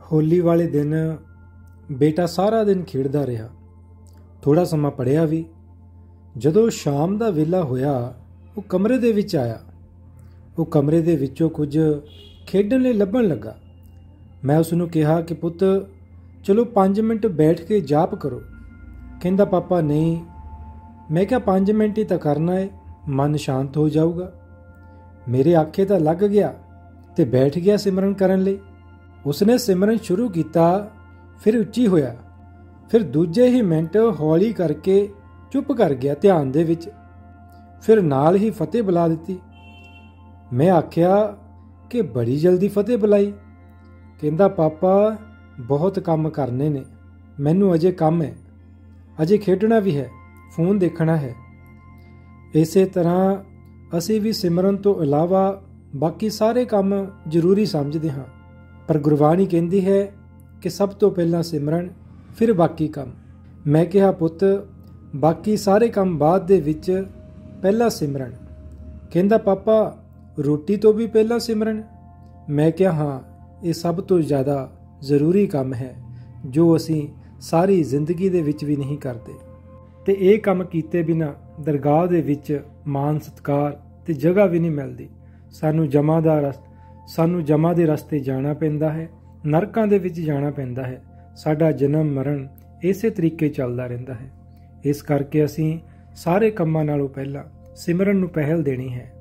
ਹੋਲੀ ਵਾਲੇ ਦਿਨ ਬੇਟਾ ਸਾਰਾ ਦਿਨ ਖੇਡਦਾ ਰਿਹਾ। ਥੋੜ੍ਹਾ ਸਮਾਂ ਪੜ੍ਹਿਆ ਵੀ। ਜਦੋਂ ਸ਼ਾਮ ਦਾ ਵੇਲਾ ਹੋਇਆ ਉਹ ਕਮਰੇ ਦੇ ਵਿੱਚ ਆਇਆ। ਉਹ ਕਮਰੇ ਦੇ ਵਿੱਚੋਂ ਕੁਝ ਖੇਡਣ ਲਈ ਲੱਭਣ ਲੱਗਾ। ਮੈਂ ਉਸ ਨੂੰ ਕਿਹਾ ਕਿ ਪੁੱਤ ਚਲੋ 5 ਮਿੰਟ ਬੈਠ ਕੇ ਜਾਪ ਕਰੋ। ਕਹਿੰਦਾ ਪਾਪਾ ਨਹੀਂ। ਮੈਂ ਕਿਹਾ 5 ਮਿੰਟ ਹੀ ਤਾਂ ਕਰਨਾ ਹੈ, ਮਨ ਸ਼ਾਂਤ ਹੋ ਜਾਊਗਾ। ਮੇਰੇ ਆਖੇ ਤਾਂ ਲੱਗ ਗਿਆ ਤੇ ਬੈਠ ਗਿਆ ਸਿਮਰਨ ਕਰਨ ਲਈ। ਉਸਨੇ ਸਿਮਰਨ ਸ਼ੁਰੂ ਕੀਤਾ, ਫਿਰ ਉੱਚੀ ਹੋਇਆ, ਫਿਰ ਦੂਜੇ ਹੀ ਮਿੰਟ ਹੌਲੀ ਕਰਕੇ ਚੁੱਪ ਕਰ ਗਿਆ ਧਿਆਨ ਦੇ ਵਿੱਚ। ਫਿਰ ਨਾਲ ਹੀ ਫਤਿਹ ਬੁਲਾ ਦਿੱਤੀ। ਮੈਂ ਆਖਿਆ ਕਿ ਬੜੀ ਜਲਦੀ ਫਤਿਹ ਬੁਲਾਈ। ਕਹਿੰਦਾ ਪਾਪਾ ਬਹੁਤ ਕੰਮ ਕਰਨੇ ਨੇ, ਮੈਨੂੰ ਅਜੇ ਕੰਮ ਹੈ, ਅਜੇ ਖੇਡਣਾ ਵੀ ਹੈ, ਫੋਨ ਦੇਖਣਾ ਹੈ। ਇਸੇ ਤਰ੍ਹਾਂ ਅਸੀਂ ਵੀ ਸਿਮਰਨ ਤੋਂ ਇਲਾਵਾ ਬਾਕੀ ਸਾਰੇ ਕੰਮ ਜ਼ਰੂਰੀ ਸਮਝਦੇ ਹਾਂ, ਪਰ ਗੁਰਬਾਣੀ ਕਹਿੰਦੀ ਹੈ ਕਿ ਸਭ ਤੋਂ ਪਹਿਲਾਂ ਸਿਮਰਨ, ਫਿਰ ਬਾਕੀ ਕੰਮ। ਮੈਂ ਕਿਹਾ ਪੁੱਤ ਬਾਕੀ ਸਾਰੇ ਕੰਮ ਬਾਅਦ ਦੇ ਵਿੱਚ, ਪਹਿਲਾਂ ਸਿਮਰਨ। ਕਹਿੰਦਾ ਪਾਪਾ ਰੋਟੀ ਤੋਂ ਵੀ ਪਹਿਲਾਂ ਸਿਮਰਨ। ਮੈਂ ਕਿਹਾ ਹਾਂ, ਇਹ ਸਭ ਤੋਂ ਜ਼ਿਆਦਾ ਜ਼ਰੂਰੀ ਕੰਮ ਹੈ ਜੋ ਅਸੀਂ ਸਾਰੀ ਜ਼ਿੰਦਗੀ ਦੇ ਵਿੱਚ ਵੀ ਨਹੀਂ ਕਰਦੇ। ਤੇ ਇਹ ਕੰਮ ਕੀਤੇ ਬਿਨਾਂ ਦਰਗਾਹ ਦੇ ਵਿੱਚ ਮਾਨ ਸਤਿਕਾਰ ਤੇ ਜਗ੍ਹਾ ਵੀ ਨਹੀਂ ਮਿਲਦੀ। ਸਾਨੂੰ ਜਮਾ ਦੇ ਰਸਤੇ ਜਾਣਾ ਪੈਂਦਾ ਹੈ, ਨਰਕਾਂ ਦੇ ਵਿੱਚ ਜਾਣਾ ਪੈਂਦਾ ਹੈ। ਸਾਡਾ ਜਨਮ ਮਰਨ ਇਸੇ ਤਰੀਕੇ ਚੱਲਦਾ ਰਹਿੰਦਾ ਹੈ। ਇਸ ਕਰਕੇ ਅਸੀਂ ਸਾਰੇ ਕੰਮਾਂ ਨਾਲੋਂ ਪਹਿਲਾਂ ਸਿਮਰਨ ਨੂੰ ਪਹਿਲ ਦੇਣੀ ਹੈ।